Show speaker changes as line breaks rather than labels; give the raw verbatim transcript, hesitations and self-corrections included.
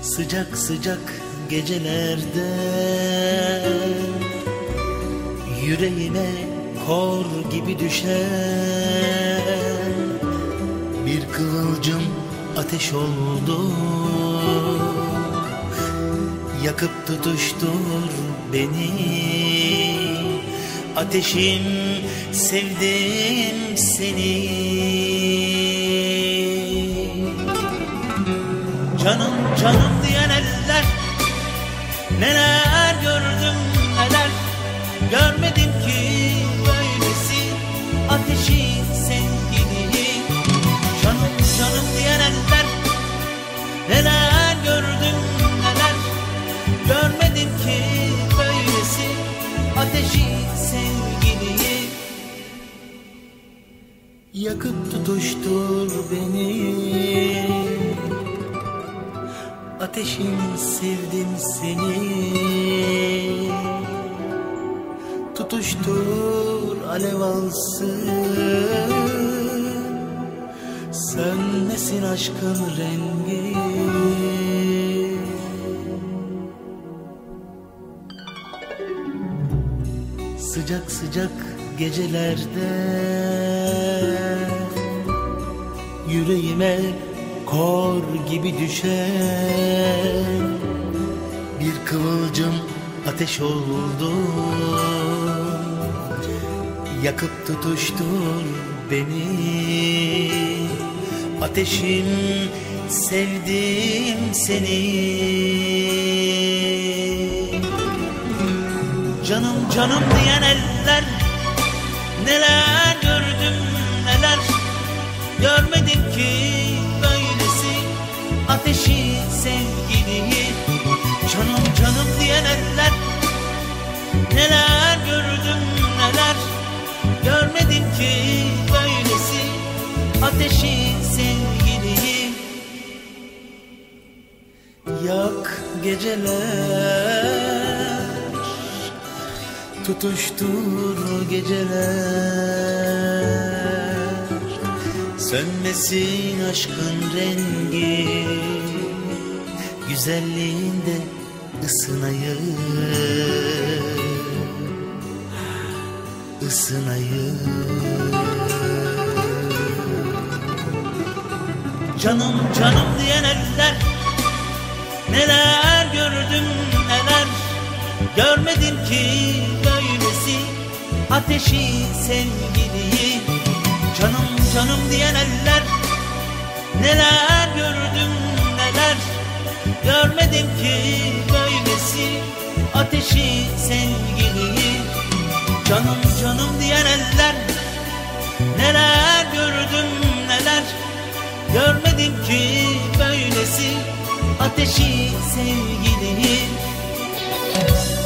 Sıcak sıcak gecelerde yüreğime kor gibi düşen bir kıvılcım ateş oldu. Yakıp tutuştur beni, ateşim sevdim seni. Canım canım diyen eller, neler gördüm neler. Görmedim ki böylesi ateşi sevgili. Canım canım diyen eller, neler gördüm neler. Görmedim ki böylesi ateşi sevgili. Yakıp tutuştur beni, ateşim sevdim seni. Tutuştur alev alsın, sönmesin aşkın rengi. Sıcak sıcak gecelerde yüreğime kor gibi düşen bir kıvılcım ateş oldu. Yakıp tutuştur beni, ateşim sevdim seni. Canım canım diyen eller, neler gördüm neler. Görmedim ki böylesi ateşi sevgili. Canım canım diyen eller, neler gördüm neler. Görmedim ki böylesi ateşi sevgili. Yak geceler, tutuştur geceler. Sönmesin aşkın rengi, güzelliğinde ısınayım, ısınayım. Canım canım diyen eller, neler gördüm neler. Görmedim ki böylesi ateşi sevgili. Canım canım diyen eller, neler gördüm neler. Görmedim ki böylesi ateşi sevgili. Canım canım diyen eller, neler gördüm neler. Görmedim ki böylesi ateşi sevgili.